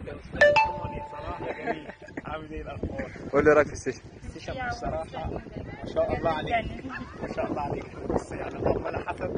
صراحه جميل. عامل ايه الاخبار؟ قول لي رايك في السيشن. السيشن بصراحه ما شاء الله عليك، ما شاء الله عليك، بس يعني اللهم لا حسد